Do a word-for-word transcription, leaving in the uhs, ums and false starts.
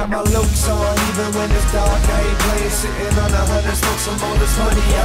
got my looks on, even when it's dark, I ain't playing. Sitting on a hundred, smoke some more, this money